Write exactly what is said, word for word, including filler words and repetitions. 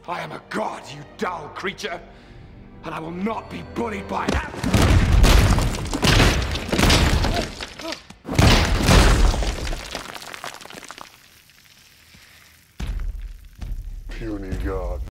I am a god, you dull creature, and I will not be bullied by that. Puny god.